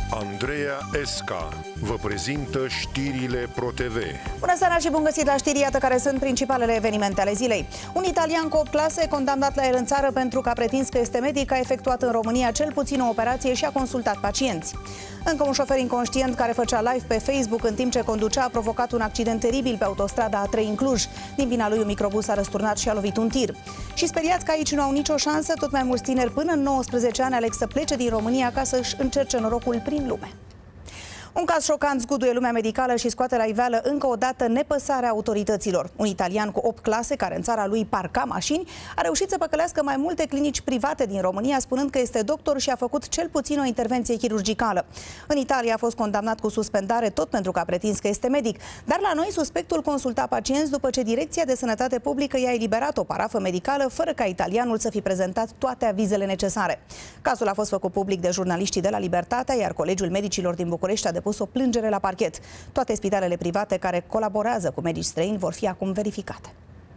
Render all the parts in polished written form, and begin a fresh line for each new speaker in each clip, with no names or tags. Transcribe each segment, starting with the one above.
Andreea Esca vă prezintă știrile ProTV.
Bună seara și bun găsit la știri, iată care sunt principalele evenimente ale zilei. Un italian cu 8 clase, condamnat la el în țară pentru că a pretins că este medic, a efectuat în România cel puțin o operație și a consultat pacienți. Încă un șofer inconștient care făcea live pe Facebook în timp ce conducea a provocat un accident teribil pe autostrada A3 în Cluj. Din vina lui, un microbus a răsturnat și a lovit un tir. Și speriați că aici nu au nicio șansă, tot mai mulți tineri până în 19 ani aleg să plece din România ca să-și încerce norocul prin lume. Un caz șocant zguduie lumea medicală și scoate la iveală încă o dată nepăsarea autorităților. Un italian cu 8 clase, care în țara lui parca mașini, a reușit să păcălească mai multe clinici private din România, spunând că este doctor și a făcut cel puțin o intervenție chirurgicală. În Italia a fost condamnat cu suspendare tot pentru că a pretins că este medic, dar la noi suspectul consulta pacienți după ce Direcția de Sănătate Publică i-a eliberat o parafă medicală fără ca italianul să fi prezentat toate avizele necesare. Cazul a fost făcut public de jurnaliștii de la Libertatea, iar Colegiul Medicilor din București a depus o plângere la parchet. Toate spitalele private care colaborează cu medici străini vor fi acum verificate.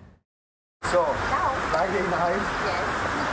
So, Friday night, yes.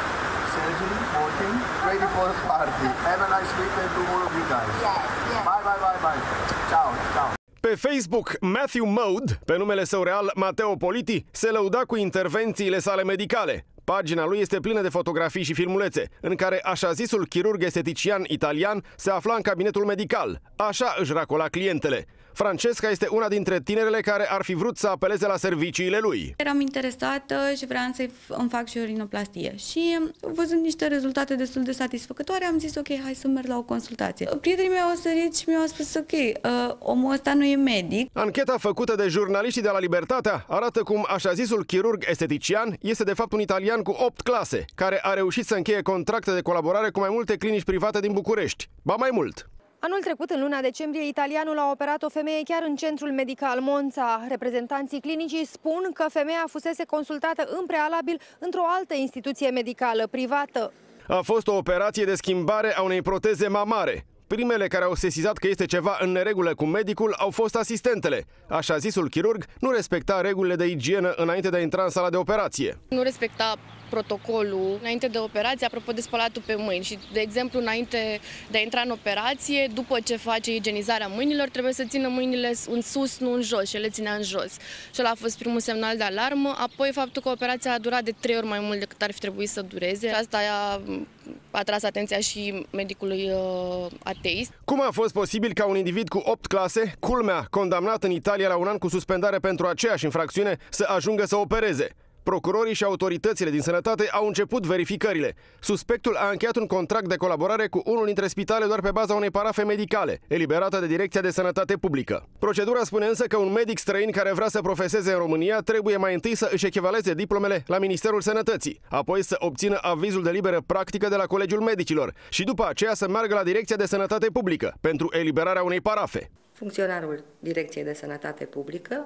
Surgery, working, ready for the party. Have a nice weekend to all of you guys. Yes, yes. Bye, bye, bye, bye. Ciao, ciao.
Pe Facebook, Matthew Mode, pe numele său real Matteo Politi, se lăuda cu intervențiile sale medicale. Pagina lui este plină de fotografii și filmulețe, în care așa zisul chirurg esteticien italian se afla în cabinetul medical. Așa își racola clientele. Francesca este una dintre tinerele care ar fi vrut să apeleze la serviciile lui.
Eram interesată și vreau să îmi fac și o rinoplastie. Și văzând niște rezultate destul de satisfăcătoare, am zis ok, hai să merg la o consultație. Prietenii mei au sărit și mi-au spus ok, omul ăsta nu e medic.
Ancheta făcută de jurnaliștii de la Libertatea arată cum așa zisul chirurg estetician este de fapt un italian cu 8 clase, care a reușit să încheie contracte de colaborare cu mai multe clinici private din București. Ba mai mult!
Anul trecut, în luna decembrie, italianul a operat o femeie chiar în centrul medical Monza. Reprezentanții clinicii spun că femeia fusese consultată în prealabil într-o altă instituție medicală privată.
A fost o operație de schimbare a unei proteze mamare. Primele care au sesizat că este ceva în neregulă cu medicul au fost asistentele. Așa zisul chirurg nu respecta regulile de igienă înainte de a intra în sala de operație.
Nu respecta protocolul înainte de operație, apropo de spălatul pe mâini. Și, de exemplu, înainte de a intra în operație, după ce face igienizarea mâinilor, trebuie să țină mâinile în sus, nu în jos, și le ținea în jos. Și ăla a fost primul semnal de alarmă. Apoi, faptul că operația a durat de 3 ori mai mult decât ar fi trebuit să dureze. Asta a atras atenția și medicului ateist.
Cum a fost posibil ca un individ cu 8 clase, culmea, condamnat în Italia la un an cu suspendare pentru aceeași infracțiune, să ajungă să opereze? Procurorii și autoritățile din sănătate au început verificările. Suspectul a încheiat un contract de colaborare cu unul dintre spitale doar pe baza unei parafe medicale, eliberată de Direcția de Sănătate Publică. Procedura spune însă că un medic străin care vrea să profeseze în România trebuie mai întâi să își echivaleze diplomele la Ministerul Sănătății, apoi să obțină avizul de liberă practică de la Colegiul Medicilor și după aceea să meargă la Direcția de Sănătate Publică pentru eliberarea unei parafe.
Funcționarul Direcției de Sănătate Publică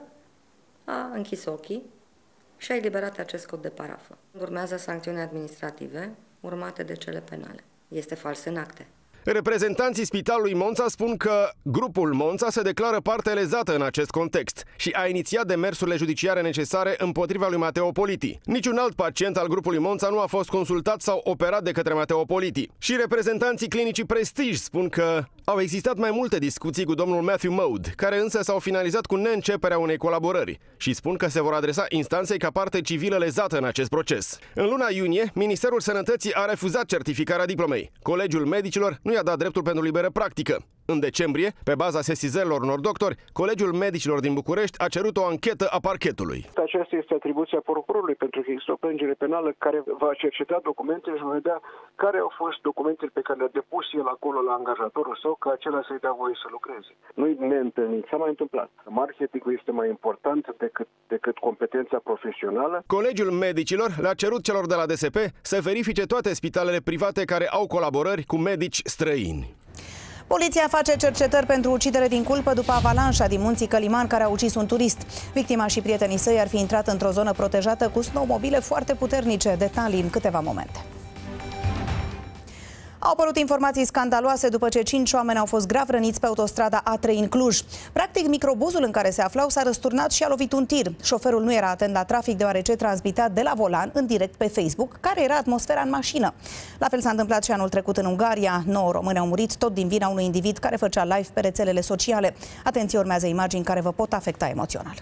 a închis ochii și a eliberat acest cod de parafă. Urmează sancțiuni administrative urmate de cele penale. Este fals în acte.
Reprezentanții Spitalului Monza spun că grupul Monza se declară parte lezată în acest context și a inițiat demersurile judiciare necesare împotriva lui Matteo Politi. Niciun alt pacient al grupului Monza nu a fost consultat sau operat de către Matteo Politi. Și reprezentanții clinicii Prestige spun că au existat mai multe discuții cu domnul Matthew Mode, care însă s-au finalizat cu neînceperea unei colaborări și spun că se vor adresa instanței ca parte civilă lezată în acest proces. În luna iunie, Ministerul Sănătății a refuzat certificarea diplomei. Colegiul Medicilor nu i-a dat dreptul pentru liberă practică. În decembrie, pe baza sesizărilor unor doctori, Colegiul Medicilor din București a cerut o anchetă a parchetului.
Aceasta este atribuția procurorului, pentru că există o plângere penală care va cerceta documentele și va vedea care au fost documentele pe care le-a depus el acolo la angajatorul său, ca acela să-i dea voie să lucreze. Nu-i neîntâlnit, s-a mai întâmplat. Marketingul este mai important decât competența profesională.
Colegiul Medicilor le-a cerut celor de la DSP să verifice toate spitalele private care au colaborări cu medici străini.
Poliția face cercetări pentru ucidere din culpă după avalanșa din munții Căliman care a ucis un turist. Victima și prietenii săi ar fi intrat într-o zonă protejată cu snowmobile foarte puternice. Detalii în câteva momente. Au apărut informații scandaloase după ce 5 oameni au fost grav răniți pe autostrada A3 în Cluj. Practic, microbuzul în care se aflau s-a răsturnat și a lovit un tir. Șoferul nu era atent la trafic deoarece transmitea de la volan în direct pe Facebook care era atmosfera în mașină. La fel s-a întâmplat și anul trecut în Ungaria. 9 români au murit tot din vina unui individ care făcea live pe rețelele sociale. Atenție, urmează imagini care vă pot afecta emoțional.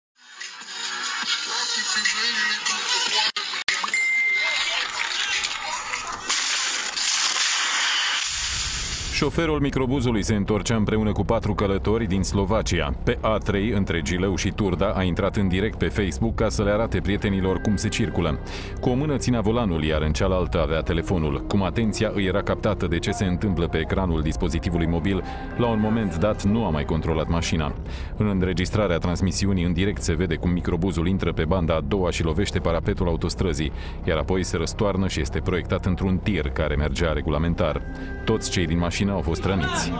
Șoferul microbuzului se întorcea împreună cu 4 călători din Slovacia. Pe A3, între Gileu și Turda, a intrat în direct pe Facebook ca să le arate prietenilor cum se circulă. Cu o mână ținea volanul, iar în cealaltă avea telefonul. Cum atenția îi era captată de ce se întâmplă pe ecranul dispozitivului mobil, la un moment dat nu a mai controlat mașina. În înregistrarea transmisiunii în direct se vede cum microbuzul intră pe banda a doua și lovește parapetul autostrăzii, iar apoi se răstoarnă și este proiectat într-un tir care mergea regulamentar. Toți cei din mașină au fost răniți.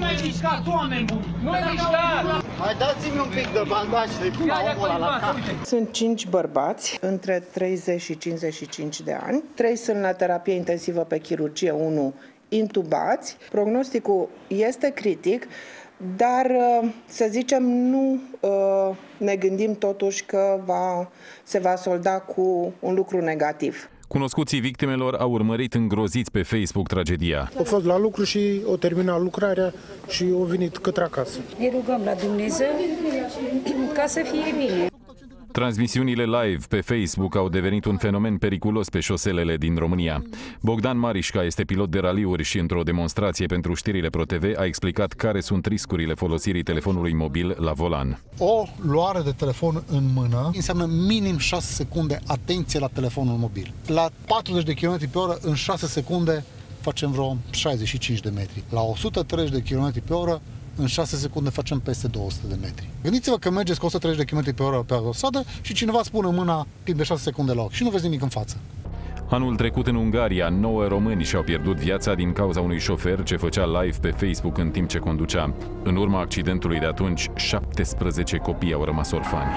Mai dați-mi un pic de bandaj să-i pun omul ăla la cap.
Sunt 5 bărbați între 30 și 55 de ani. 3 sunt la terapie intensivă pe chirurgie, 1 intubați. Prognosticul este critic, dar să zicem nu ne gândim totuși că se va solda cu un lucru negativ.
Cunoscuții victimelor au urmărit îngroziți pe Facebook tragedia.
Au fost la lucru și au terminat lucrarea și au venit către acasă.
Ne rugăm la Dumnezeu ca să fie bine.
Transmisiunile live pe Facebook au devenit un fenomen periculos pe șoselele din România. Bogdan Marișca este pilot de raliuri și într-o demonstrație pentru știrile ProTV a explicat care sunt riscurile folosirii telefonului mobil la volan.
O luare de telefon în mână înseamnă minim 6 secunde atenție la telefonul mobil. La 40 de km pe oră, în 6 secunde facem vreo 65 de metri. La 130 de km pe oră, în 6 secunde facem peste 200 de metri. Gândiți-vă că mergeți cu 130 de km pe oră pe autostradă și cineva spune mâna timp de 6 secunde la ochi și nu vezi nimic în față.
Anul trecut în Ungaria, 9 români și-au pierdut viața din cauza unui șofer ce făcea live pe Facebook în timp ce conducea. În urma accidentului de atunci, 17 copii au rămas orfani.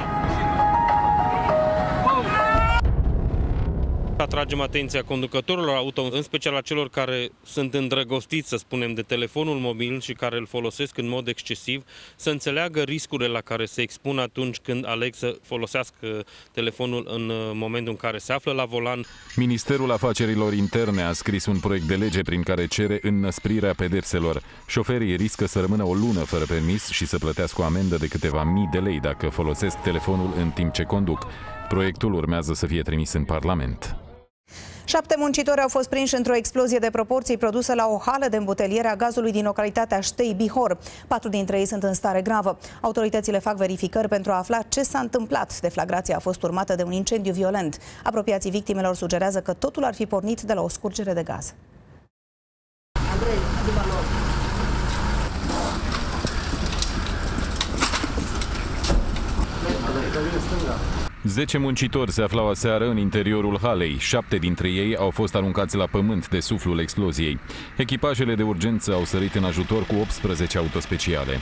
Atragem atenția conducătorilor auto, în special a celor care sunt îndrăgostiți, să spunem, de telefonul mobil și care îl folosesc în mod excesiv, să înțeleagă riscurile la care se expun atunci când aleg să folosească telefonul în momentul în care se află la volan.
Ministerul Afacerilor Interne a scris un proiect de lege prin care cere înnăsprirea pedepselor. Șoferii riscă să rămână o lună fără permis și să plătească o amendă de câteva mii de lei dacă folosesc telefonul în timp ce conduc. Proiectul urmează să fie trimis în Parlament.
7 muncitori au fost prinși într-o explozie de proporții produsă la o hală de îmbuteliere a gazului din localitatea Ștei, Bihor. 4 dintre ei sunt în stare gravă. Autoritățile fac verificări pentru a afla ce s-a întâmplat. Deflagrația a fost urmată de un incendiu violent. Apropiații victimelor sugerează că totul ar fi pornit de la o scurgere de gaz.
10 muncitori se aflau aseară în interiorul halei. 7 dintre ei au fost aruncați la pământ de suflul exploziei. Echipajele de urgență au sărit în ajutor cu 18 autospeciale.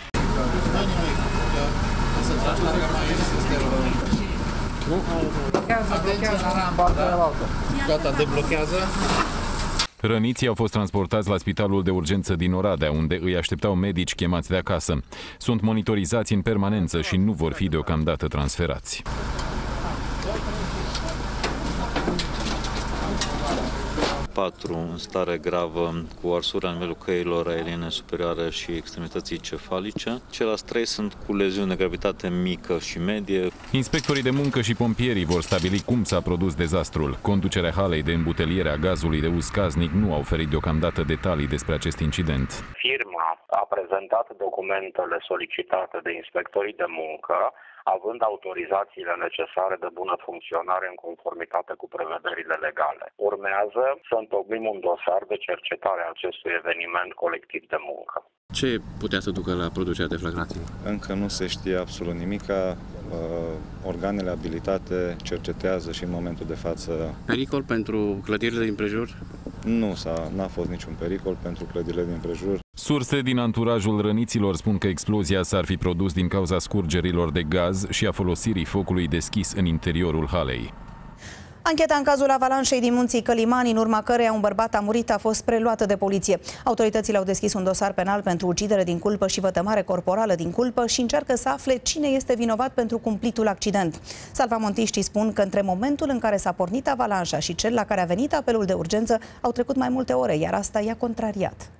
Gata, deblochează.
Răniții au fost transportați la spitalul de urgență din Oradea, unde îi așteptau medici chemați de acasă. Sunt monitorizați în permanență și nu vor fi deocamdată transferați.
Patru în stare gravă cu arsuri la nivelul căilor aeriene superioare și extremității cefalice. Ceilalți 3 sunt cu leziuni de gravitate mică și medie.
Inspectorii de muncă și pompierii vor stabili cum s-a produs dezastrul. Conducerea halei de îmbuteliere a gazului de uz casnic nu a oferit deocamdată detalii despre acest incident.
Firma a prezentat documentele solicitate de inspectorii de muncă, având autorizațiile necesare de bună funcționare în conformitate cu prevederile legale. Urmează să întocmim un dosar de cercetare a acestui eveniment colectiv de muncă.
Ce putea să ducă la producerea deflagrației?
Încă nu se știe absolut nimica. Organele abilitate cercetează și în momentul de față.
Pericol pentru clădirile din prejur?
N-a fost niciun pericol pentru clădirile din prejur.
Surse din anturajul răniților spun că explozia s-ar fi produs din cauza scurgerilor de gaz și a folosirii focului deschis în interiorul halei.
Ancheta în cazul avalanșei din munții Călimani, în urma căreia un bărbat a murit, a fost preluată de poliție. Autoritățile au deschis un dosar penal pentru ucidere din culpă și vătămare corporală din culpă și încearcă să afle cine este vinovat pentru cumplitul accident. Salvamontiștii spun că între momentul în care s-a pornit avalanșa și cel la care a venit apelul de urgență au trecut mai multe ore, iar asta i-a contrariat.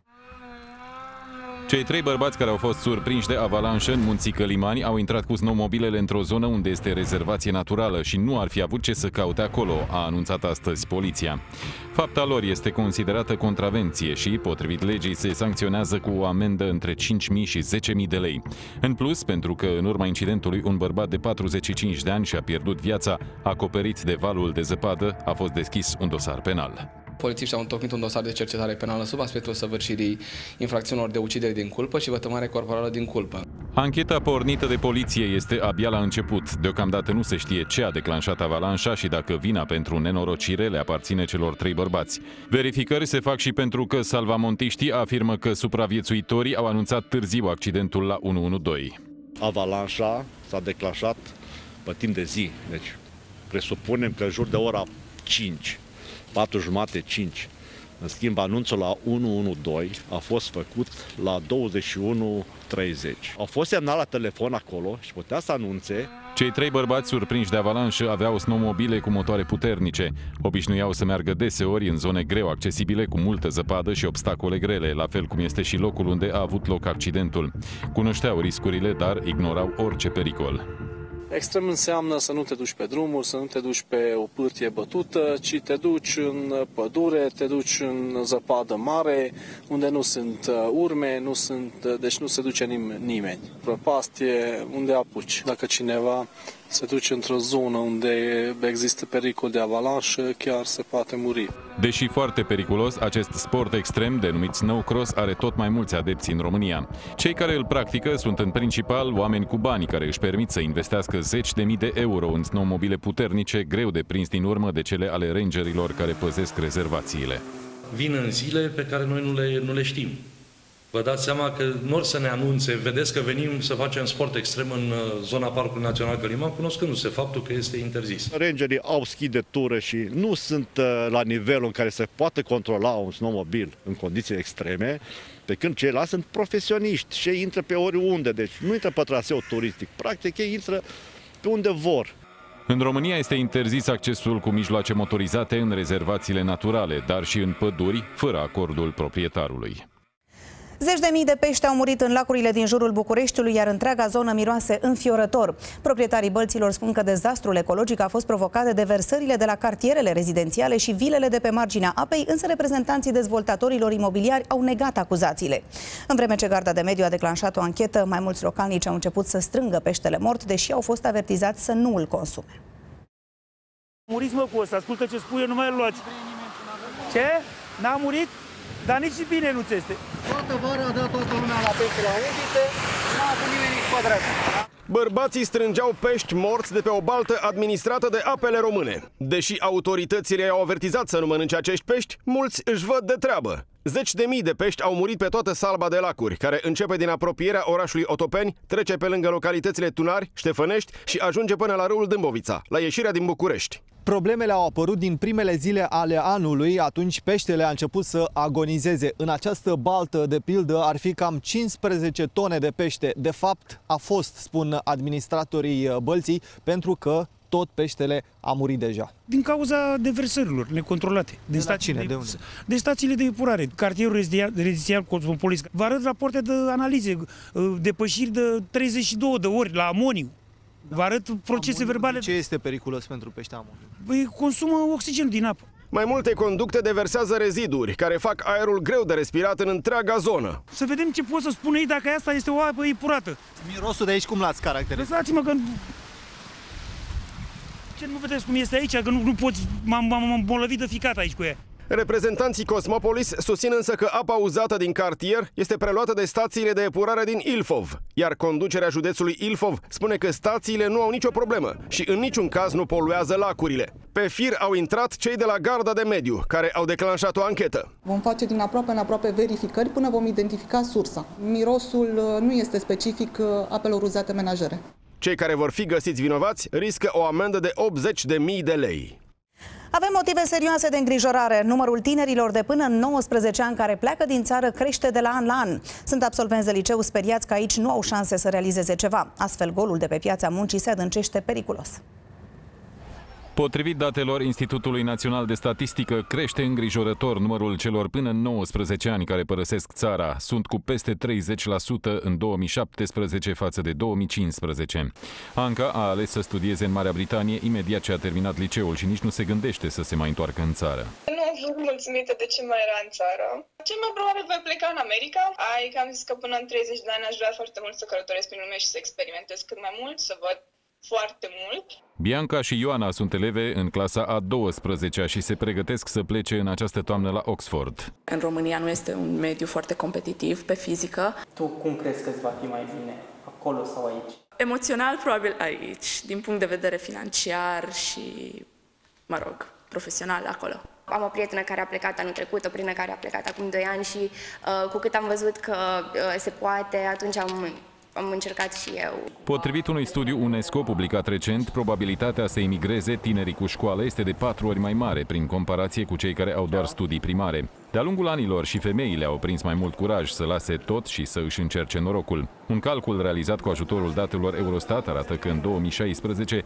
Cei 3 bărbați care au fost surprinși de avalanșă în munții Călimani au intrat cu snowmobilele într-o zonă unde este rezervație naturală și nu ar fi avut ce să caute acolo, a anunțat astăzi poliția. Fapta lor este considerată contravenție și, potrivit legii, se sancționează cu o amendă între 5.000 și 10.000 de lei. În plus, pentru că în urma incidentului un bărbat de 45 de ani și-a pierdut viața, acoperit de valul de zăpadă, a fost deschis un dosar penal.
Polițiștii au întocmit un dosar de cercetare penală sub aspectul săvârșirii infracțiunilor de ucidere din culpă și vătămare corporală din culpă.
Ancheta pornită de poliție este abia la început. Deocamdată nu se știe ce a declanșat avalanșa și dacă vina pentru nenorocire le aparține celor 3 bărbați. Verificări se fac și pentru că salvamontiștii afirmă că supraviețuitorii au anunțat târziu accidentul la 112.
Avalanșa s-a declanșat pe timp de zi, deci presupunem că în jur de ora 5. 4:30-5. În schimb, anunțul la 112 a fost făcut la 21:30. Au fost semnal la telefon acolo și putea să anunțe.
Cei 3 bărbați surprinși de avalanșă aveau snowmobile cu motoare puternice. Obișnuiau să meargă deseori în zone greu accesibile, cu multă zăpadă și obstacole grele, la fel cum este și locul unde a avut loc accidentul. Cunoșteau riscurile, dar ignorau orice pericol.
Extrem înseamnă să nu te duci pe drumuri, să nu te duci pe o pârtie bătută, ci te duci în pădure, te duci în zăpadă mare, unde nu sunt urme, deci nu se duce nimeni. Prăpastie, unde apuci. Dacă cineva se duce într-o zonă unde există pericol de avalanșă, chiar se poate muri.
Deși foarte periculos, acest sport extrem, denumit snowcross, are tot mai mulți adepți în România. Cei care îl practică sunt în principal oameni cu bani care își permit să investească 10.000 de euro în snowmobile puternice, greu de prins din urmă de cele ale rangerilor care păzesc rezervațiile.
Vin în zile pe care noi nu le știm. Vă dați seama că nu or să ne anunțe, vedeți că venim să facem sport extrem în zona Parcului Național Căliman, cunoscându-se faptul că este interzis.
Rangerii au schi de tură și nu sunt la nivelul în care se poate controla un snowmobil în condiții extreme, pe când ceilalți sunt profesioniști și ei intră pe oriunde, deci nu intră pe traseu turistic, practic ei intră pe unde vor.
În România este interzis accesul cu mijloace motorizate în rezervațiile naturale, dar și în păduri, fără acordul proprietarului.
Zeci de mii de pești au murit în lacurile din jurul Bucureștiului, iar întreaga zonă miroase înfiorător. Proprietarii bălților spun că dezastrul ecologic a fost provocat de deversările de la cartierele rezidențiale și vilele de pe marginea apei, însă reprezentanții dezvoltatorilor imobiliari au negat acuzațiile. În vreme ce Garda de Mediu a declanșat o anchetă, mai mulți localnici au început să strângă peștele mort, deși au fost avertizați să nu îl consume.
Muriți, mă, cu ăsta, ascultă ce spui, nu mai îl luați. Ce? N-a murit? Dar nici bine nu-ți este.
Toată vara a dat toată lumea la pește la undite, n-a avut nimeni nici pădrat.
Bărbații strângeau pești morți de pe o baltă administrată de Apele Române. Deși autoritățile i-au avertizat să nu mănânce acești pești, mulți își văd de treabă. Zeci de mii de pești au murit pe toată salba de lacuri, care începe din apropierea orașului Otopeni, trece pe lângă localitățile Tunari, Ștefănești și ajunge până la râul Dâmbovița, la ieșirea din București.
Problemele au apărut din primele zile ale anului, atunci peștele a început să agonizeze. În această baltă, de pildă, ar fi cam 15 tone de pește. De fapt, a fost, spun administratorii bălții, pentru că tot peștele a murit deja.
Din cauza deversărilor necontrolate. De stațiile de epurare. Cartierul rezidențial Cosmopolis. Vă arăt rapoarte de analize, depășiri de 32 de ori la amoniu. Vă arăt procese verbale.
Ce este periculos pentru pește amoniu?
Păi consumă oxigen din apă.
Mai multe conducte deversează reziduri, care fac aerul greu de respirat în întreaga zonă.
Să vedem ce pot să spun ei dacă asta este o apă epurată.
Mirosul de aici cum l-ați caracterizat?
Lăsați-mă că... Ce nu vedeți cum este aici? Că nu poți... M-am îmbolnăvit de ficat aici cu ea.
Reprezentanții Cosmopolis susțin însă că apa uzată din cartier este preluată de stațiile de epurare din Ilfov, iar conducerea județului Ilfov spune că stațiile nu au nicio problemă și în niciun caz nu poluează lacurile. Pe fir au intrat cei de la Garda de Mediu, care au declanșat o anchetă.
Vom face din aproape în aproape verificări până vom identifica sursa. Mirosul nu este specific apelor uzate menajere.
Cei care vor fi găsiți vinovați riscă o amendă de 80.000 de lei.
Avem motive serioase de îngrijorare. Numărul tinerilor de până în 19 ani care pleacă din țară crește de la an la an. Sunt absolvenți de liceu speriați că aici nu au șanse să realizeze ceva. Astfel, golul de pe piața muncii se adâncește periculos.
Potrivit datelor Institutului Național de Statistică, crește îngrijorător numărul celor până în 19 ani care părăsesc țara. Sunt cu peste 30% în 2017 față de 2015. Anca a ales să studieze în Marea Britanie imediat ce a terminat liceul și nici nu se gândește să se mai întoarcă în țară.
Nu am fost mulțumită de ce mai era în țară. Cel mai probabil voi pleca în America. Adică am zis că până în 30 de ani aș vrea foarte mult să călătoresc prin lume și să experimentez cât mai mult, să văd foarte mult.
Bianca și Ioana sunt eleve în clasa a 12-a și se pregătesc să plece în această toamnă la Oxford.
În România nu este un mediu foarte competitiv pe fizică.
Tu cum crezi că îți va fi mai bine, acolo sau aici?
Emoțional, probabil aici, din punct de vedere financiar și, profesional acolo.
Am o prietenă care a plecat anul trecut, o prietenă care a plecat acum 2 ani și cu cât am văzut că se poate, atunci am încercat și eu.
Potrivit unui studiu UNESCO publicat recent, probabilitatea să emigreze tinerii cu școală este de 4 ori mai mare prin comparație cu cei care au doar studii primare. De-a lungul anilor și femeile au prins mai mult curaj să lase tot și să își încerce norocul. Un calcul realizat cu ajutorul datelor Eurostat arată că în 2016,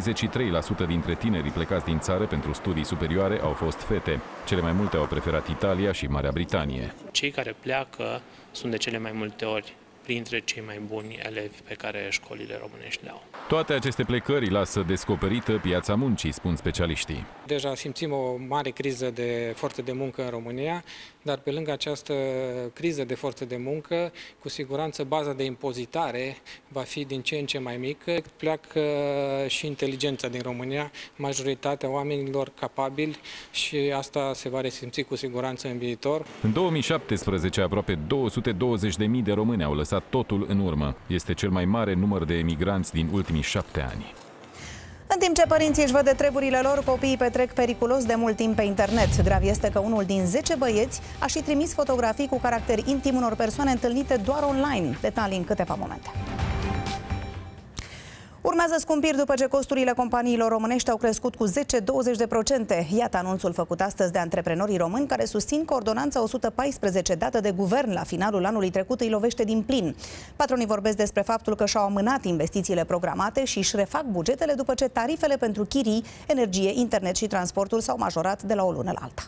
63% dintre tinerii plecați din țară pentru studii superioare au fost fete. Cele mai multe au preferat Italia și Marea Britanie.
Cei care pleacă sunt de cele mai multe ori printre cei mai buni elevi pe care școlile românești le au.
Toate aceste plecări lasă descoperită piața muncii, spun specialiștii.
Deja simțim o mare criză de forță de muncă în România, dar pe lângă această criză de forță de muncă, cu siguranță baza de impozitare va fi din ce în ce mai mică. Pleacă și inteligența din România, majoritatea oamenilor capabili și asta se va resimți cu siguranță în viitor.
În 2017, aproape 220.000 de români au lăsat totul în urmă. Este cel mai mare număr de emigranți din ultimii 7 ani.
În timp ce părinții își văd de treburile lor, copiii petrec periculos de mult timp pe internet. Grav este că unul din 10 băieți a și trimis fotografii cu caracter intim unor persoane întâlnite doar online. Detalii în câteva momente. Urmează scumpiri după ce costurile companiilor românești au crescut cu 10-20%. Iată anunțul făcut astăzi de antreprenorii români care susțin că ordonanța 114 dată de guvern la finalul anului trecut îi lovește din plin. Patronii vorbesc despre faptul că și-au amânat investițiile programate și își refac bugetele după ce tarifele pentru chirii, energie, internet și transportul s-au majorat de la o lună la alta.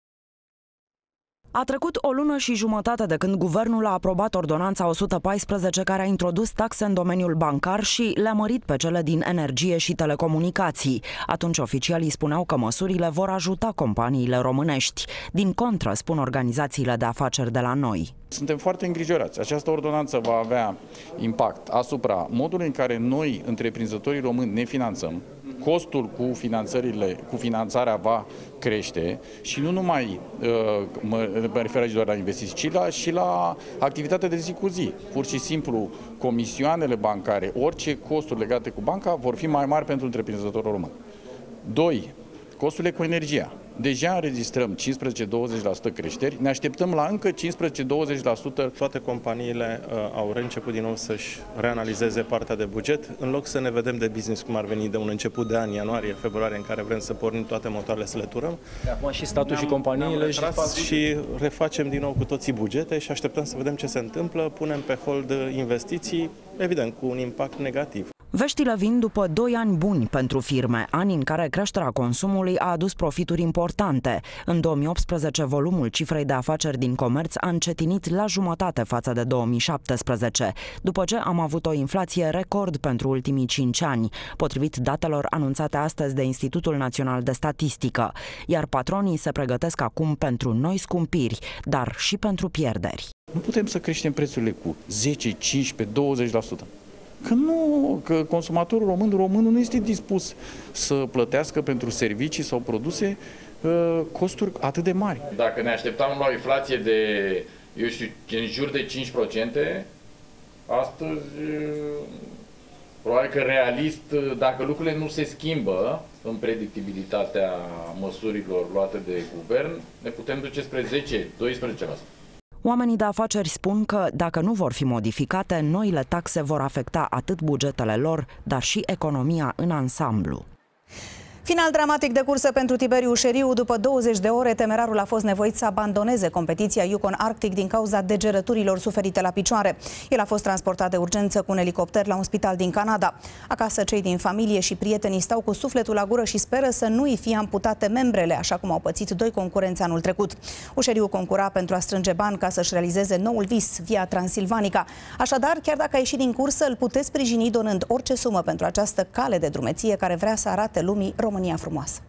A trecut o lună și jumătate de când guvernul a aprobat ordonanța 114 care a introdus taxe în domeniul bancar și le-a mărit pe cele din energie și telecomunicații. Atunci oficialii spuneau că măsurile vor ajuta companiile românești. Din contră, spun organizațiile de afaceri de la noi.
Suntem foarte îngrijorați. Această ordonanță va avea impact asupra modului în care noi, întreprinzătorii români, ne finanțăm. Costul cu finanțarea va crește și nu numai mă refer aici doar la investiții, ci și la activitatea de zi cu zi. Pur și simplu, comisioanele bancare, orice costuri legate cu banca vor fi mai mari pentru întreprinzătorul român. 2. Costurile cu energia. Deja înregistrăm 15-20% creșteri, ne așteptăm la încă 15-20%.
Toate companiile au reînceput din nou să-și reanalizeze partea de buget, în loc să ne vedem de business cum ar veni de un început de an, ianuarie, februarie, în care vrem să pornim toate motoarele să le turăm.
Acum și statul și companiile
și refacem din nou cu toții bugete și așteptăm să vedem ce se întâmplă, punem pe hold investiții, evident, cu un impact negativ.
Veștile vin după 2 ani buni pentru firme, ani în care creșterea consumului a adus profituri importante. În 2018, volumul cifrei de afaceri din comerț a încetinit la jumătate față de 2017, după ce am avut o inflație record pentru ultimii 5 ani, potrivit datelor anunțate astăzi de Institutul Național de Statistică. Iar patronii se pregătesc acum pentru noi scumpiri, dar și pentru pierderi.
Nu putem să creștem prețurile cu 10, 15, 20%. Că consumatorul românul nu este dispus să plătească pentru servicii sau produse costuri atât de mari.
Dacă ne așteptam la o inflație de, în jur de 5%, astăzi, probabil că realist, dacă lucrurile nu se schimbă în predictibilitatea măsurilor luate de guvern, ne putem duce spre 10-12%.
Oamenii de afaceri spun că, dacă nu vor fi modificate, noile taxe vor afecta atât bugetele lor, dar și economia în ansamblu.
Final dramatic de cursă pentru Tiberiu Șeriu. După 20 de ore, temerarul a fost nevoit să abandoneze competiția Yukon Arctic din cauza degerăturilor suferite la picioare. El a fost transportat de urgență cu un elicopter la un spital din Canada. Acasă, cei din familie și prietenii stau cu sufletul la gură și speră să nu îi fie amputate membrele, așa cum au pățit doi concurenți anul trecut. Ușeriu concura pentru a strânge bani ca să-și realizeze noul vis, Via Transilvanica. Așadar, chiar dacă a ieșit din cursă, îl puteți sprijini donând orice sumă pentru această cale de drumeție care vrea să arate lumii România frumoasă.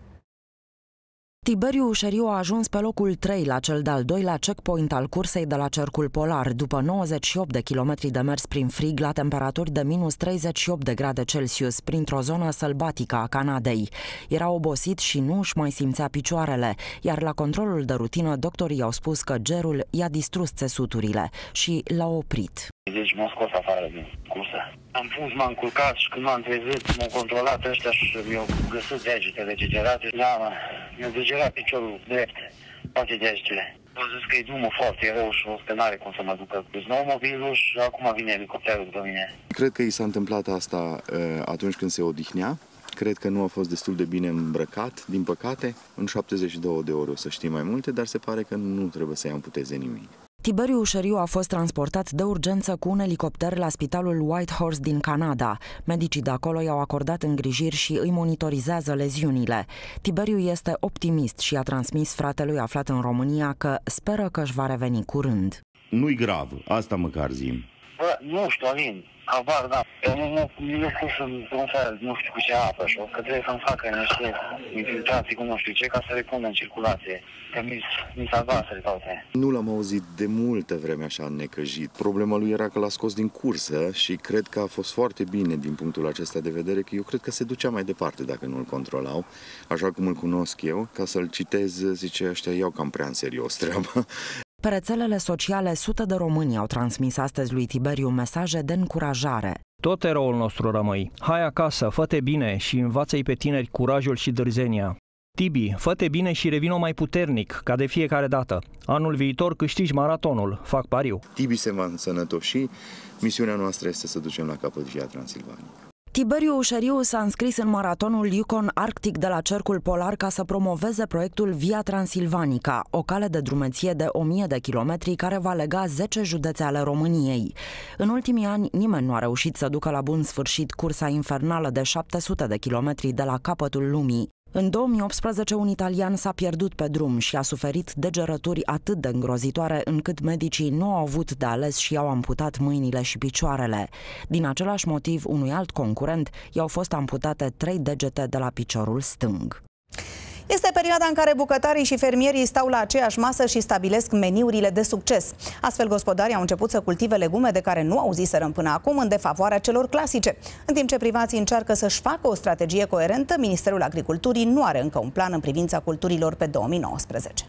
Tiberiu Ușeriu a ajuns pe locul 3 la cel de-al doilea checkpoint al cursei de la Cercul Polar, după 98 de kilometri de mers prin frig la temperaturi de minus 38 de grade Celsius, printr-o zonă sălbatică a Canadei. Era obosit și nu își mai simțea picioarele, iar la controlul de rutină doctorii i-au spus că gerul i-a distrus țesuturile și l-a oprit.
Deci m-au scos afară din cursă. Am pus, m-am culcat și când m-am trezit, m-au controlat ăștia și mi-au găsit degetele degerate. Da, mi-au degerat piciorul drept, toate degetele. Au zis că e drumul foarte rău și o să n-are cum să mă ducă cu snowmobilul și acum vine elicopterul după mine.
Cred că i s-a întâmplat asta atunci când se odihnea. Cred că nu a fost destul de bine îmbrăcat, din păcate. În 72 de ore o să știi mai multe, dar se pare că nu trebuie să-i amputeze nimic.
Tiberiu Ușeriu a fost transportat de urgență cu un elicopter la spitalul Whitehorse din Canada. Medicii de acolo i-au acordat îngrijiri și îi monitorizează leziunile. Tiberiu este optimist și a transmis fratelui aflat în România că speră că își va reveni curând.
Nu-i grav, asta măcar zi.
Bă, nu știu, Alin, habar, da. Eu nu pus într-un fel, nu știu cu ce apă și că trebuie să-mi facă niște infiltrații cu nu știu ce ca să le pun în circulație. Că mi s-a dat să le caute.
Nu l-am auzit de multă vreme așa necăjit. Problema lui era că l-a scos din cursă și cred că a fost foarte bine din punctul acesta de vedere, că eu cred că se ducea mai departe dacă nu îl controlau. Așa cum îl cunosc eu, ca să-l citez, zice, ăștia iau cam prea în serios treaba.
Pe rețelele sociale, sute de români au transmis astăzi lui Tiberiu mesaje de încurajare.
Tot eroul nostru rămâi. Hai acasă, fă-te bine și învață-i pe tineri curajul și dârzenia. Tibi, fă-te bine și revino mai puternic, ca de fiecare dată. Anul viitor câștigi maratonul, fac pariu.
Tibi se va însănătoși. Misiunea noastră este să ducem la capăt Via Transilvanica.
Tiberiu Ușeriu s-a înscris în maratonul Yukon Arctic de la Cercul Polar ca să promoveze proiectul Via Transilvanica, o cale de drumeție de 1000 de kilometri care va lega 10 județe ale României. În ultimii ani, nimeni nu a reușit să ducă la bun sfârșit cursa infernală de 700 de kilometri de la capătul lumii. În 2018, un italian s-a pierdut pe drum și a suferit degerături atât de îngrozitoare încât medicii nu au avut de ales și i-au amputat mâinile și picioarele. Din același motiv, unui alt concurent i-au fost amputate 3 degete de la piciorul stâng.
Este perioada în care bucătarii și fermierii stau la aceeași masă și stabilesc meniurile de succes. Astfel, gospodarii au început să cultive legume de care nu auziseră până acum în defavoarea celor clasice. În timp ce privații încearcă să-și facă o strategie coerentă, Ministerul Agriculturii nu are încă un plan în privința culturilor pe 2019.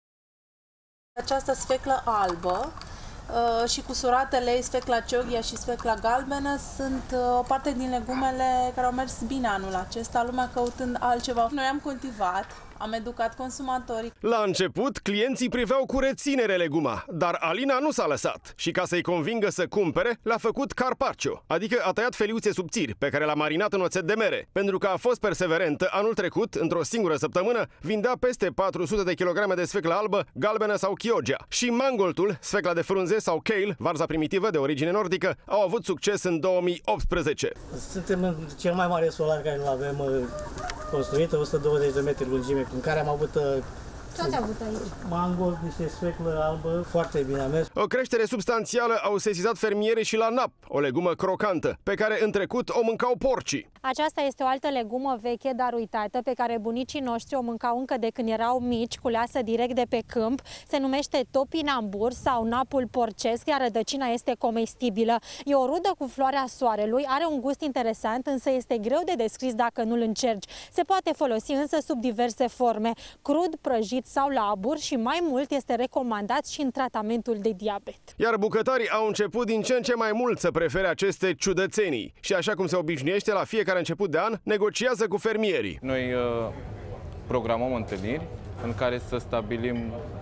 Această sfeclă albă și cu suratele sfecla cioghia și sfecla galbenă sunt o parte din legumele care au mers bine anul acesta, lumea căutând altceva. Noi am cultivat, am educat consumatorii.
La început, clienții priveau cu reținere leguma, dar Alina nu s-a lăsat și ca să-i convingă să cumpere, l-a făcut carpaccio, adică a tăiat feliuțe subțiri pe care le-a marinat în oțet de mere. Pentru că a fost perseverentă, anul trecut, într-o singură săptămână, vindea peste 400 de kilograme de sfeclă albă, galbenă sau chioggia. Și mangoltul, sfecla de frunze sau kale, varza primitivă de origine nordică, au avut succes în 2018.
Suntem în cel mai mare solar care îl avem construit, 120 de metri lungime, în care am avut
ce ați avut aici?
Mango, niște sfeclă albă, foarte bine a mers.
O creștere substanțială au sesizat fermierii și la nap, o legumă crocantă, pe care în trecut o mâncau porcii.
Aceasta este o altă legumă veche, dar uitată, pe care bunicii noștri o mâncau încă de când erau mici, culeasă direct de pe câmp. Se numește topinambur sau napul porcesc, iar rădăcina este comestibilă. E o rudă cu floarea soarelui, are un gust interesant, însă este greu de descris dacă nu-l încerci. Se poate folosi însă sub diverse forme, crud, prăjit sau la abur și mai mult este recomandat și în tratamentul de diabet.
Iar bucătarii au început din ce în ce mai mult să prefere aceste ciudățenii și așa cum se obișnuiește la fiecare început de an, negociază cu fermierii.
Noi programăm întâlniri în care să stabilim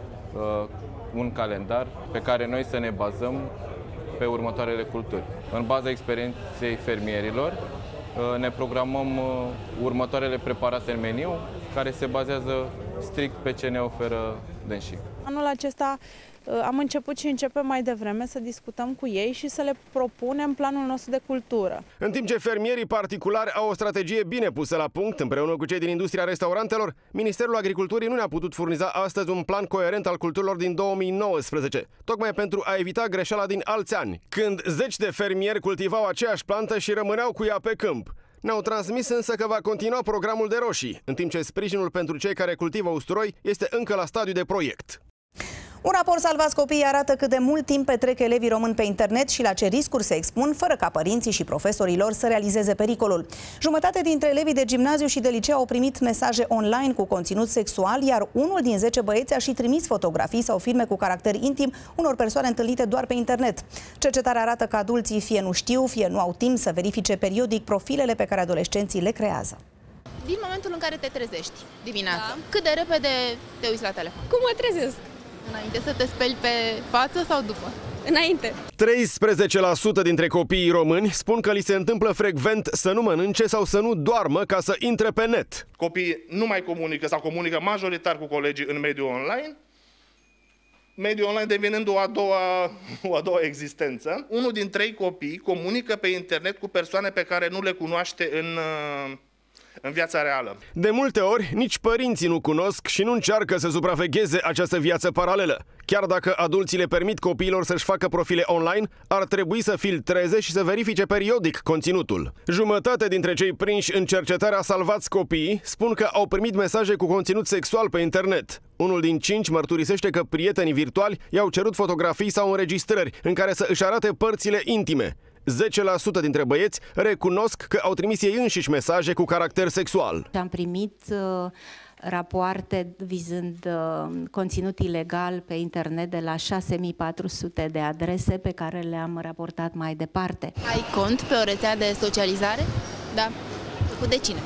un calendar pe care noi să ne bazăm pe următoarele culturi. În baza experienței fermierilor, ne programăm următoarele preparate în meniu, care se bazează strict pe ce ne oferă dânsii.
Anul acesta am început și începem mai devreme să discutăm cu ei și să le propunem planul nostru de cultură.
În timp ce fermierii particulari au o strategie bine pusă la punct, împreună cu cei din industria restaurantelor, Ministerul Agriculturii nu ne-a putut furniza astăzi un plan coerent al culturilor din 2019, tocmai pentru a evita greșeala din alți ani, când zeci de fermieri cultivau aceeași plantă și rămâneau cu ea pe câmp. Ne-au transmis însă că va continua programul de roșii, în timp ce sprijinul pentru cei care cultivă usturoi este încă la stadiu de proiect.
Un raport Salvați Copiii arată cât de mult timp petrec elevii români pe internet și la ce riscuri se expun, fără ca părinții și profesorii lor să realizeze pericolul. Jumătate dintre elevii de gimnaziu și de liceu au primit mesaje online cu conținut sexual, iar unul din 10 băieți a și trimis fotografii sau filme cu caracter intim unor persoane întâlnite doar pe internet. Cercetarea arată că adulții fie nu știu, fie nu au timp să verifice periodic profilele pe care adolescenții le creează.
Din momentul în care te trezești dimineața, cât de repede te uiți la telefon?
Cum mă trezesc?
Înainte să te speli pe față sau după?
Înainte.
13% dintre copiii români spun că li se întâmplă frecvent să nu mănânce sau să nu doarmă ca să intre pe net.
Copiii nu mai comunică sau comunică majoritar cu colegii în mediul online, mediul online devinând o a doua existență. Unul din 3 copii comunică pe internet cu persoane pe care nu le cunoaște în viața reală.
De multe ori, nici părinții nu cunosc și nu încearcă să supravegheze această viață paralelă. Chiar dacă adulții le permit copiilor să-și facă profile online, ar trebui să filtreze și să verifice periodic conținutul. Jumătate dintre cei prinși în cercetarea Salvați Copiii spun că au primit mesaje cu conținut sexual pe internet. Unul din 5 mărturisește că prietenii virtuali i-au cerut fotografii sau înregistrări în care să își arate părțile intime. 10% dintre băieți recunosc că au trimis ei înșiși mesaje cu caracter sexual.
Am primit rapoarte vizând conținut ilegal pe internet de la 6400 de adrese pe care le-am raportat mai departe.
Ai cont pe o rețea de socializare? Da. Făcut de cine?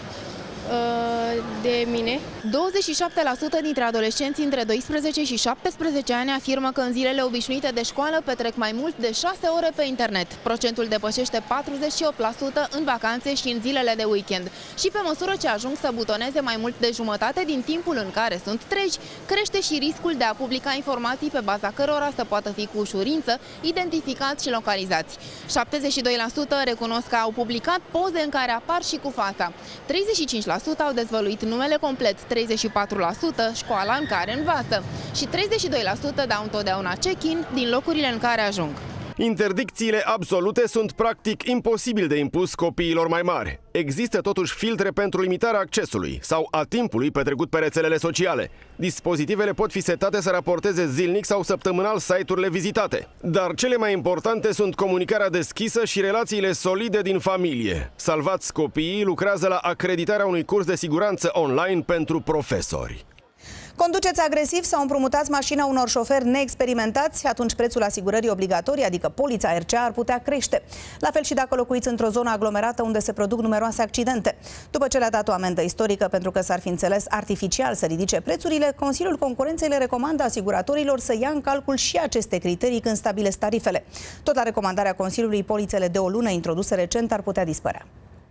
De mine.
27% dintre adolescenții între 12 și 17 ani afirmă că în zilele obișnuite de școală petrec mai mult de 6 ore pe internet. Procentul depășește 48% în vacanțe și în zilele de weekend. Și pe măsură ce ajung să butoneze mai mult de jumătate din timpul în care sunt treji, crește și riscul de a publica informații pe baza cărora să poată fi cu ușurință identificați și localizați. 72% recunosc că au publicat poze în care apar și cu fața. 35% au dezvăluit numele complet, 34% școala în care învață și 32% dau întotdeauna check-in din locurile în care ajung.
Interdicțiile absolute sunt practic imposibil de impus copiilor mai mari. Există totuși filtre pentru limitarea accesului sau a timpului petrecut pe rețelele sociale. Dispozitivele pot fi setate să raporteze zilnic sau săptămânal site-urile vizitate. Dar cele mai importante sunt comunicarea deschisă și relațiile solide din familie. Salvați Copiii lucrează la acreditarea unui curs de siguranță online pentru profesori.
Conduceți agresiv sau împrumutați mașina unor șoferi neexperimentați, atunci prețul asigurării obligatorii, adică polița RCA, ar putea crește. La fel și dacă locuiți într-o zonă aglomerată unde se produc numeroase accidente. După ce le-a dat o amendă istorică pentru că s-ar fi înțeles artificial să ridice prețurile, Consiliul Concurenței le recomandă asiguratorilor să ia în calcul și aceste criterii când stabilesc tarifele. Tot la recomandarea Consiliului, polițele de o lună introduse recent ar putea dispărea.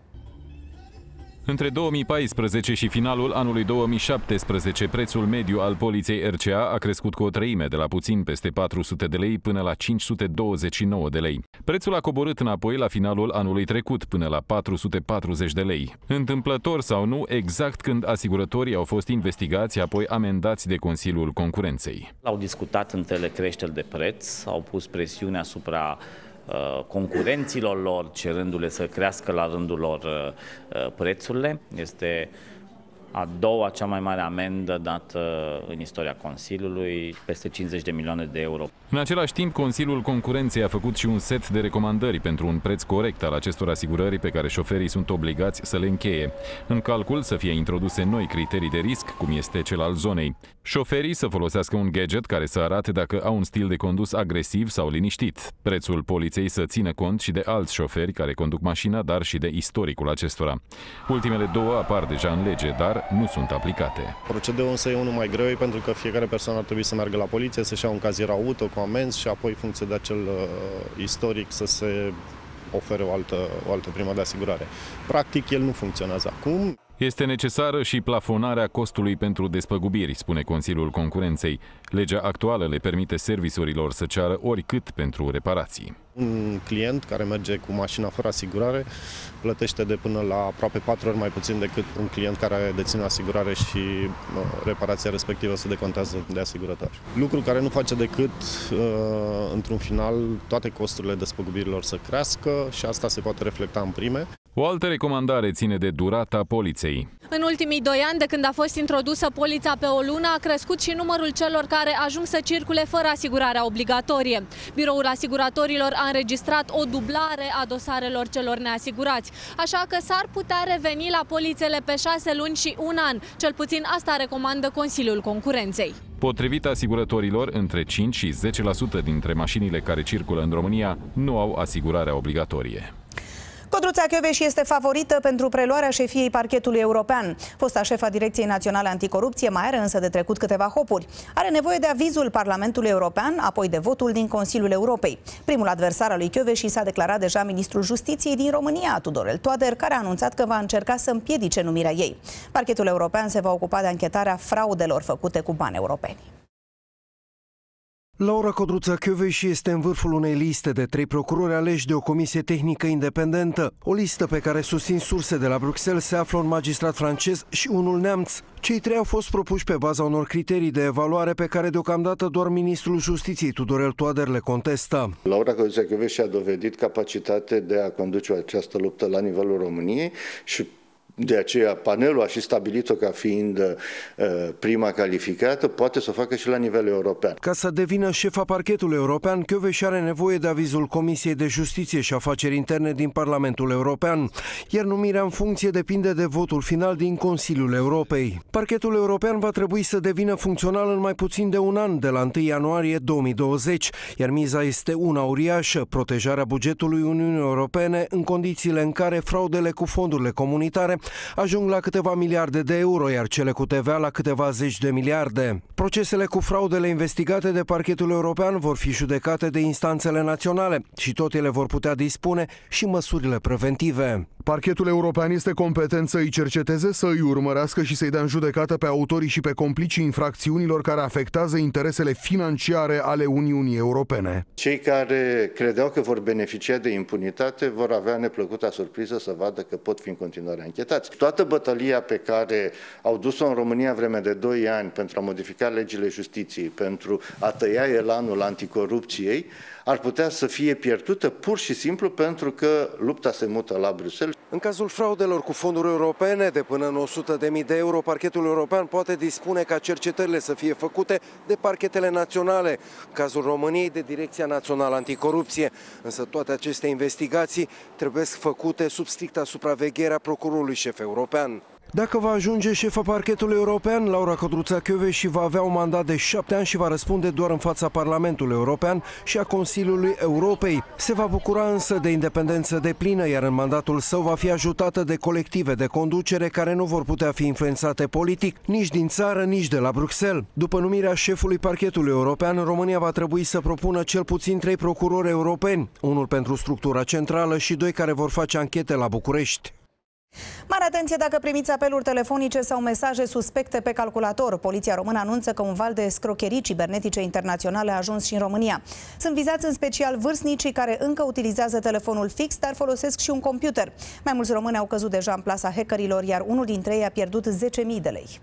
Între 2014 și finalul anului 2017, prețul mediu al poliței RCA a crescut cu o treime, de la puțin peste 400 de lei până la 529 de lei. Prețul a coborât înapoi la finalul anului trecut, până la 440 de lei. Întâmplător sau nu, exact când asigurătorii au fost investigați, apoi amendați de Consiliul Concurenței.
Au discutat întâi creșteri de preț, au pus presiune asupra concurenților lor, cerându-le să crească la rândul lor prețurile. Este a doua cea mai mare amendă dată în istoria Consiliului, peste 50 de milioane de euro.
În același timp, Consiliul Concurenței a făcut și un set de recomandări pentru un preț corect al acestor asigurări pe care șoferii sunt obligați să le încheie. În calcul să fie introduse noi criterii de risc, cum este cel al zonei. Șoferii să folosească un gadget care să arate dacă au un stil de condus agresiv sau liniștit. Prețul poliței să țină cont și de alți șoferi care conduc mașina, dar și de istoricul acestora. Ultimele două apar deja în lege, dar nu sunt aplicate.
Procedeul însă e unul mai greu, pentru că fiecare persoană ar trebui să meargă la poliție, să-și ia un cazier auto cu amenzi și apoi, în funcție de acel istoric, să se
ofere o altă primă de asigurare. Practic, el nu funcționează acum.
Este necesară și plafonarea costului pentru despăgubiri, spune Consiliul Concurenței. Legea actuală le permite serviciurilor să ceară oricât pentru reparații.
Un client care merge cu mașina fără asigurare plătește de până la aproape 4 ori mai puțin decât un client care deține asigurare și reparația respectivă se decontează de asigurător. Lucru care nu face decât, într-un final, toate costurile despăgubirilor să crească și asta se poate reflecta în prime.
O altă recomandare ține de durata poliței.
În ultimii 2 ani, de când a fost introdusă polița pe o lună, a crescut și numărul celor care ajung să circule fără asigurarea obligatorie. Biroul asiguratorilor a înregistrat o dublare a dosarelor celor neasigurați, așa că s-ar putea reveni la polițele pe 6 luni și 1 an. Cel puțin asta recomandă Consiliul Concurenței.
Potrivit asigurătorilor, între 5 și 10% dintre mașinile care circulă în România nu au asigurarea obligatorie.
Codruța Kövesi este favorită pentru preluarea șefiei Parchetului European. Fosta șefa Direcției Naționale Anticorupție mai are însă de trecut câteva hopuri. Are nevoie de avizul Parlamentului European, apoi de votul din Consiliul Europei. Primul adversar al lui Kövesi s-a declarat deja ministrul Justiției din România, Tudorel Toader, care a anunțat că va încerca să împiedice numirea ei. Parchetul European se va ocupa de anchetarea fraudelor făcute cu bani europeni.
Laura Codruța Kövesi este în vârful unei liste de 3 procurori aleși de o comisie tehnică independentă. O listă pe care susțin surse de la Bruxelles se află un magistrat francez și unul neamț. Cei 3 au fost propuși pe baza unor criterii de evaluare pe care deocamdată doar ministrul Justiției, Tudorel Toader, le contestă.
Laura Codruța Kövesi a dovedit capacitate de a conduce această luptă la nivelul României și de aceea panelul a și stabilit-o ca fiind prima calificată, poate să o facă și la nivel european.
Ca să devină șefa Parchetului European, Kövesi are nevoie de avizul Comisiei de Justiție și Afaceri Interne din Parlamentul European, iar numirea în funcție depinde de votul final din Consiliul Europei. Parchetul European va trebui să devină funcțional în mai puțin de un an, de la 1 ianuarie 2020, iar miza este una uriașă, protejarea bugetului Uniunii Europene în condițiile în care fraudele cu fondurile comunitare ajung la câteva miliarde de euro, iar cele cu TVA la câteva zeci de miliarde. Procesele cu fraudele investigate de Parchetul European vor fi judecate de instanțele naționale și tot ele vor putea dispune și măsurile preventive.
Parchetul European este competent să îi cerceteze, să îi urmărească și să-i dea în judecată pe autorii și pe complicii infracțiunilor care afectează interesele financiare ale Uniunii Europene.
Cei care credeau că vor beneficia de impunitate vor avea neplăcuta surpriză să vadă că pot fi în continuare anchetați. Toată bătălia pe care au dus-o în România vreme de 2 ani pentru a modifica legile justiției, pentru a tăia elanul anticorupției, ar putea să fie pierdută pur și simplu pentru că lupta se mută la Bruxelles.
În cazul fraudelor cu fonduri europene de până în 100.000 de euro, Parchetul European poate dispune ca cercetările să fie făcute de parchetele naționale. În cazul României, de Direcția Națională Anticorupție. Însă toate aceste investigații trebuie făcute sub stricta supraveghere a procurorului șef european. Dacă va ajunge șefa Parchetului European, Laura Codruța Kövesi va avea un mandat de 7 ani și va răspunde doar în fața Parlamentului European și a Consiliului Europei. Se va bucura însă de independență deplină, iar în mandatul său va fi ajutată de colective de conducere care nu vor putea fi influențate politic, nici din țară, nici de la Bruxelles. După numirea șefului Parchetului European, România va trebui să propună cel puțin 3 procurori europeni, unul pentru structura centrală și 2 care vor face anchete la București.
Mare atenție dacă primiți apeluri telefonice sau mesaje suspecte pe calculator. Poliția română anunță că un val de scrocherii cibernetice internaționale a ajuns și în România. Sunt vizați în special vârstnicii care încă utilizează telefonul fix, dar folosesc și un computer. Mai mulți români au căzut deja în plasa hackerilor, iar unul dintre ei a pierdut 10.000 de lei.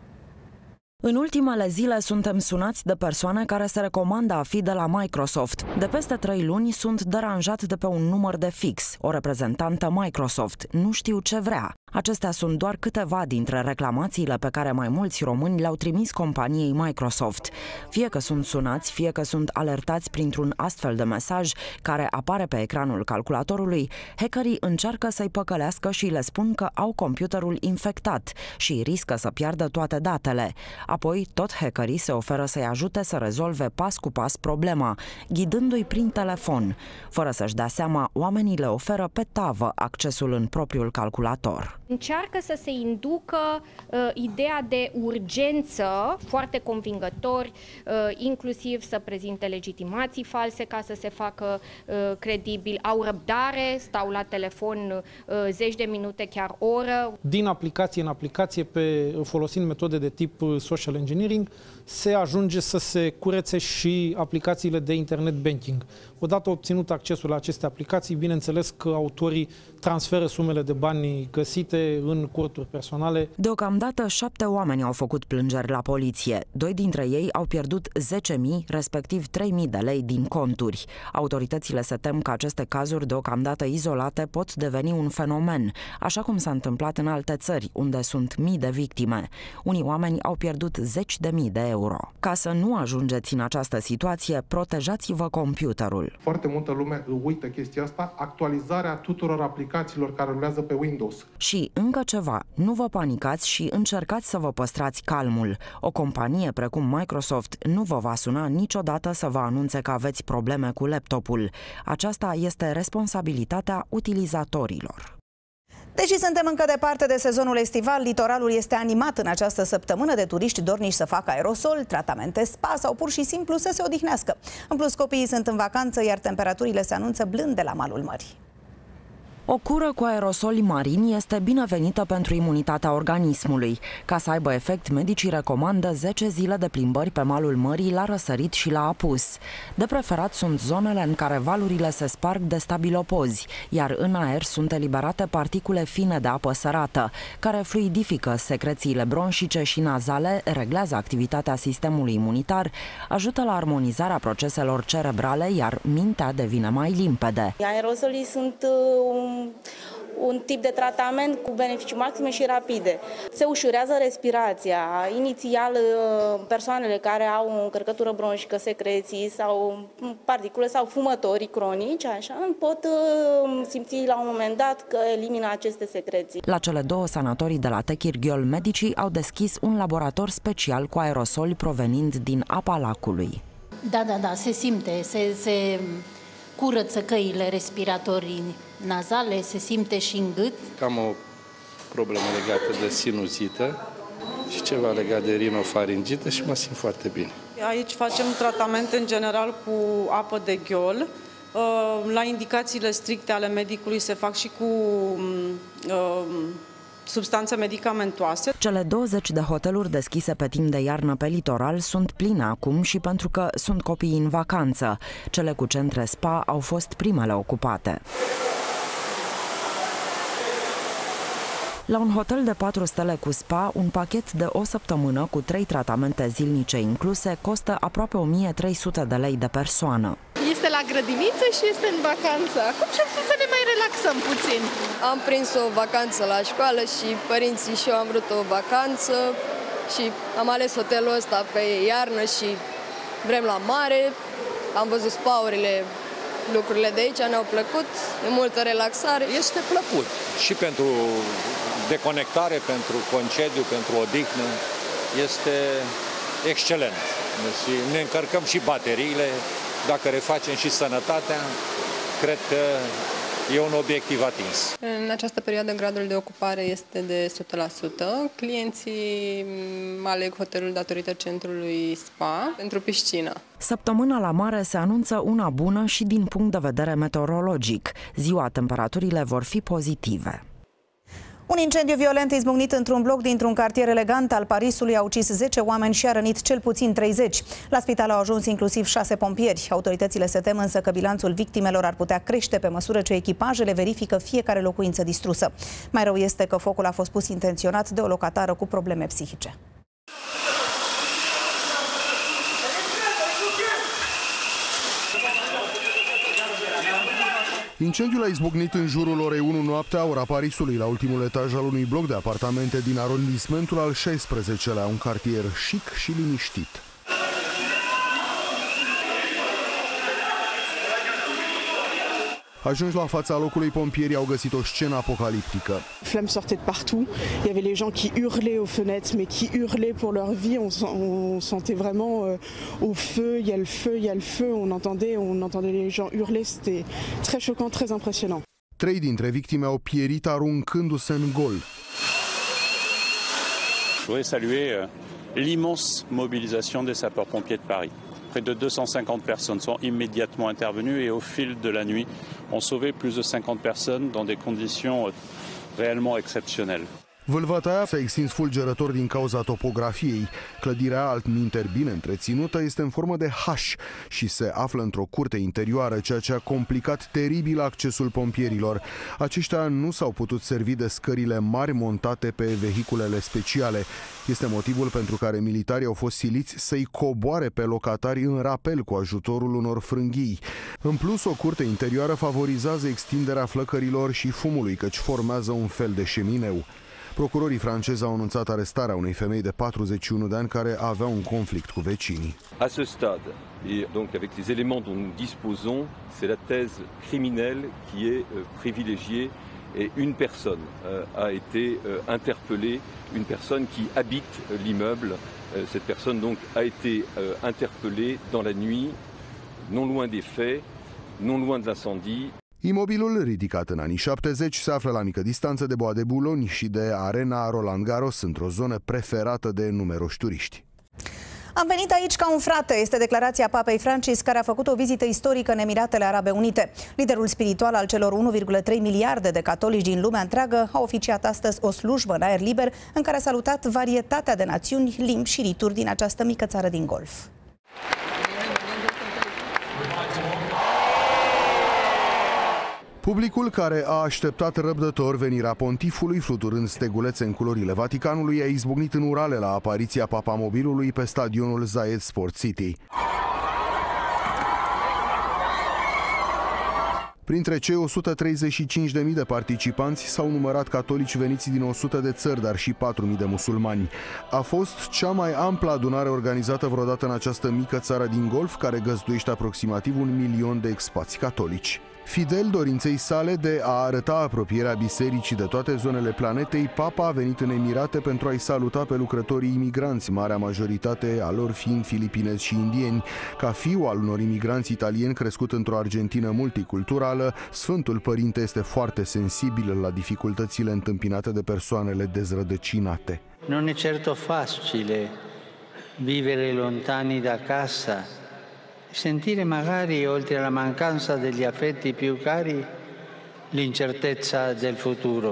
În ultimele zile suntem sunați de persoane care se recomandă a fi de la Microsoft. De peste 3 luni sunt deranjat de pe un număr de fix, o reprezentantă Microsoft. Nu știu ce vrea. Acestea sunt doar câteva dintre reclamațiile pe care mai mulți români le-au trimis companiei Microsoft. Fie că sunt sunați, fie că sunt alertați printr-un astfel de mesaj care apare pe ecranul calculatorului, hackerii încearcă să-i păcălească și le spun că au computerul infectat și riscă să piardă toate datele. Apoi, tot hackerii se oferă să-i ajute să rezolve pas cu pas problema, ghidându-i prin telefon. Fără să-și dea seama, oamenii le oferă pe tavă accesul în propriul calculator.
Încearcă să se inducă ideea de urgență foarte convingători, inclusiv să prezinte legitimații false ca să se facă credibil. Au răbdare, stau la telefon zeci de minute, chiar oră.
Din aplicație în aplicație, folosind metode de tip social engineering, se ajunge să se curețe și aplicațiile de internet banking. Odată obținut accesul la aceste aplicații, bineînțeles că autorii transferă sumele de bani găsite în conturi personale.
Deocamdată 7 oameni au făcut plângeri la poliție. 2 dintre ei au pierdut 10.000, respectiv 3.000 de lei din conturi. Autoritățile se tem că aceste cazuri deocamdată izolate pot deveni un fenomen, așa cum s-a întâmplat în alte țări, unde sunt mii de victime. Unii oameni au pierdut 10.000 de euro. Ca să nu ajungeți în această situație, protejați-vă computerul.
Foarte multă lume uită chestia asta, actualizarea tuturor aplicațiilor care rulează pe Windows.
Și încă ceva, nu vă panicați și încercați să vă păstrați calmul. O companie precum Microsoft nu vă va suna niciodată să vă anunțe că aveți probleme cu laptopul. Aceasta este responsabilitatea utilizatorilor.
Deși suntem încă departe de sezonul estival, litoralul este animat în această săptămână de turiști dornici să facă aerosol, tratamente spa sau pur și simplu să se odihnească. În plus, copiii sunt în vacanță, iar temperaturile se anunță blânde la malul mării.
O cură cu aerosoli marini este binevenită pentru imunitatea organismului. Ca să aibă efect, medicii recomandă 10 zile de plimbări pe malul mării la răsărit și la apus. De preferat sunt zonele în care valurile se sparg de stabilopozi, iar în aer sunt eliberate particule fine de apă sărată, care fluidifică secrețiile bronșice și nazale, reglează activitatea sistemului imunitar, ajută la armonizarea proceselor cerebrale, iar mintea devine mai limpede.
Aerosolii sunt un tip de tratament cu beneficii maxime și rapide. Se ușurează respirația. Inițial, persoanele care au o încărcătură bronșică, secreții sau particule sau fumătorii cronici, așa, pot simți la un moment dat că elimină aceste secreții.
La cele 2 sanatorii de la Techirghiol, medicii au deschis un laborator special cu aerosoli provenind din apa lacului.
Da, se simte, se curăță căile respiratorii nazale, se simte și în gât.
Am o problemă legată de sinuzită și ceva legat de rinofaringită și mă simt foarte bine.
Aici facem tratamente în general cu apă de gheol. La indicațiile stricte ale medicului se fac și cu substanțe medicamentoase.
Cele 20 de hoteluri deschise pe timp de iarnă pe litoral sunt pline acum și pentru că sunt copii în vacanță. Cele cu centre spa au fost primele ocupate. La un hotel de 4 stele cu spa, un pachet de o săptămână cu 3 tratamente zilnice incluse costă aproape 1300 de lei de persoană.
Este la grădiniță și este în vacanță. Acum și-am spus să ne mai relaxăm puțin.
Am prins o vacanță la școală și părinții și eu am vrut o vacanță și am ales hotelul ăsta pe iarnă și vrem la mare. Am văzut spaurile, lucrurile de aici ne-au plăcut, e multă relaxare.
Este plăcut și pentru deconectare, pentru concediu, pentru odihnă. Este excelent. Și ne încărcăm și bateriile. Dacă refacem și sănătatea, cred că e un obiectiv atins.
În această perioadă gradul de ocupare este de 100%. Clienții aleg hotelul datorită centrului spa pentru piscină.
Săptămâna la mare se anunță una bună și din punct de vedere meteorologic. Ziua temperaturile vor fi pozitive.
Un incendiu violent izbucnit într-un bloc dintr-un cartier elegant al Parisului a ucis 10 oameni și a rănit cel puțin 30. La spital au ajuns inclusiv 6 pompieri. Autoritățile se tem însă că bilanțul victimelor ar putea crește pe măsură ce echipajele verifică fiecare locuință distrusă. Mai rău este că focul a fost pus intenționat de o locatară cu probleme psihice.
Incendiul a izbucnit în jurul orei 1 noaptea, ora Parisului, la ultimul etaj al unui bloc de apartamente din arondismentul al 16-lea, un cartier chic și liniștit. Ajunși la fața locului, pompierii au găsit o scenă apocaliptică.
Flammes sortaient de partout. Il y avait les gens qui hurlaient aux fenêtres, mais qui hurlaient pour leur vie. On sentait vraiment au feu, il y a le feu, il y a le feu. On entendait les gens hurler. C'était très choquant, très impressionnant.
3 dintre victime au pierit aruncându-se în gol.
voudrais saluer l'immense mobilisation des sapeurs-pompiers de Paris. Près de 250 personnes sont immédiatement intervenues et au fil de la nuit ont sauvé plus de 50 personnes dans des conditions réellement exceptionnelles.
Vâlvătaia s-a extins fulgerător din cauza topografiei. Clădirea, altminteri bine întreținută, este în formă de H și se află într-o curte interioară, ceea ce a complicat teribil accesul pompierilor. Aceștia nu s-au putut servi de scările mari montate pe vehiculele speciale. Este motivul pentru care militarii au fost siliți să-i coboare pe locatari în rapel cu ajutorul unor frânghii. În plus, o curte interioară favorizează extinderea flăcărilor și fumului, căci formează un fel de șemineu. Procurorii francezi au anunțat arestarea unei femei de 41 de ani care avea un conflict cu vecinii.
À ce stade, et donc avec les éléments dont nous disposons, c'est la thèse criminelle qui est privilégiée et une personne a été interpellée, une personne qui habite l'immeuble. Cette personne donc a été interpellée dans la nuit, non loin des faits, non loin de l'incendie.
Imobilul, ridicat în anii 70, se află la mică distanță de Bois de Boulogne și de arena Roland Garros, într-o zonă preferată de numeroși turiști.
Am venit aici ca un frate, este declarația Papei Francis, care a făcut o vizită istorică în Emiratele Arabe Unite. Liderul spiritual al celor 1,3 miliarde de catolici din lumea întreagă a oficiat astăzi o slujbă în aer liber în care a salutat varietatea de națiuni, limbi și rituri din această mică țară din Golf.
Publicul, care a așteptat răbdător venirea pontifului, fluturând stegulețe în culorile Vaticanului, a izbucnit în urale la apariția papamobilului pe stadionul Zayed Sport City. Printre cei 135.000 de participanți s-au numărat catolici veniți din 100 de țări, dar și 4.000 de musulmani. A fost cea mai amplă adunare organizată vreodată în această mică țară din Golf, care găzduiește aproximativ 1 milion de expați catolici. Fidel dorinței sale de a arăta apropierea bisericii de toate zonele planetei, Papa a venit în Emirate pentru a-i saluta pe lucrătorii imigranți, marea majoritate a lor fiind filipinezi și indieni. Ca fiu al unor imigranți italieni crescut într-o Argentină multiculturală, Sfântul Părinte este foarte sensibil la dificultățile întâmpinate de persoanele dezrădăcinate.
Non è certo facile vivere lontani da casa, sentire magari, oltre alla mancanza degli affetti più cari, l'incertezza del futuro.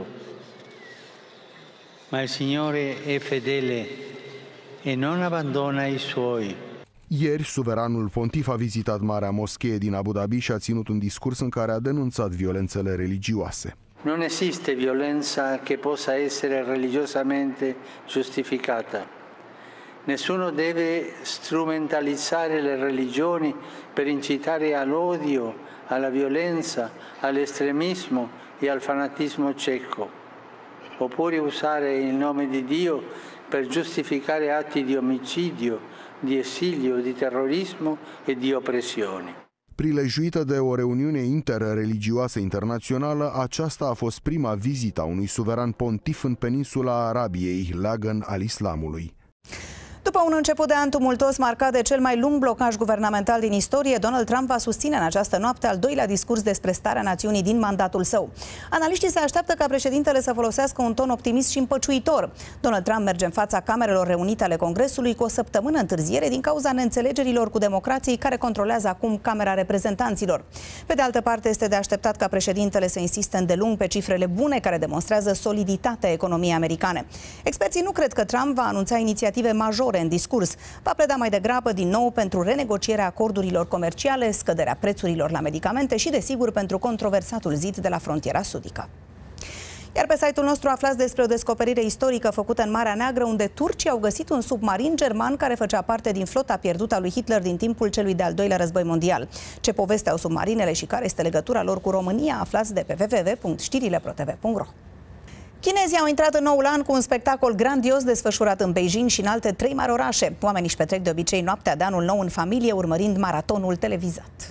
Ma il Signore è fedele e non abbandona i suoi.
Ieri, suveranul pontif a vizitat Marea Moschee din Abu Dhabi și a ținut un discurs în care a denunțat violențele religioase.
Non esiste violenza che possa essere religiosamente giustificata. Nessuno deve strumentalizzare le religioni per incitare all'odio, alla violenza, all'estremismo e al fanatismo cieco, oppure usare il nome di Dio per giustificare atti di omicidio, di esilio, di terrorismo e di oppressione.
Prilejuită de o reuniune interreligioasă internațională, aceasta a fost prima vizită a unui suveran pontif în peninsula Arabiei, leagăn al islamului.
După un început de an tumultos marcat de cel mai lung blocaj guvernamental din istorie, Donald Trump va susține în această noapte al doilea discurs despre starea națiunii din mandatul său. Analiștii se așteaptă ca președintele să folosească un ton optimist și împăciuitor. Donald Trump merge în fața Camerelor Reunite ale Congresului cu o săptămână întârziere din cauza neînțelegerilor cu democrații care controlează acum Camera Reprezentanților. Pe de altă parte, este de așteptat ca președintele să insiste îndelung pe cifrele bune care demonstrează soliditatea economiei americane. Experții nu cred că Trump va anunța inițiative majore în discurs. Va pleda mai degrabă din nou pentru renegocierea acordurilor comerciale, scăderea prețurilor la medicamente și, desigur, pentru controversatul zid de la frontiera sudică. Iar pe site-ul nostru aflați despre o descoperire istorică făcută în Marea Neagră, unde turcii au găsit un submarin german care făcea parte din flota pierdută a lui Hitler din timpul celui de-al doilea război mondial. Ce poveste au submarinele și care este legătura lor cu România, aflați de pe www.știrileprotv.ro. Chinezii au intrat în noul an cu un spectacol grandios desfășurat în Beijing și în alte 3 mari orașe. Oamenii își petrec de obicei noaptea de anul nou în familie, urmărind maratonul televizat.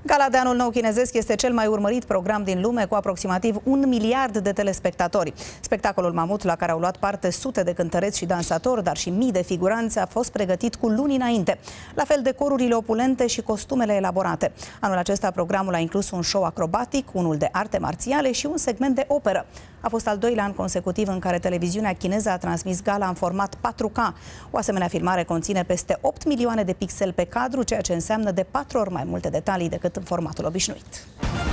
Gala de anul nou chinezesc este cel mai urmărit program din lume, cu aproximativ 1 miliard de telespectatori. Spectacolul mamut, la care au luat parte sute de cântăreți și dansatori, dar și mii de figuranți, a fost pregătit cu luni înainte. La fel decorurile opulente și costumele elaborate. Anul acesta programul a inclus un show acrobatic, unul de arte marțiale și un segment de operă. A fost al doilea an consecutiv în care televiziunea chineză a transmis gala în format 4K. O asemenea filmare conține peste 8 milioane de pixeli pe cadru, ceea ce înseamnă de 4 ori mai multe detalii decât în formatul obișnuit.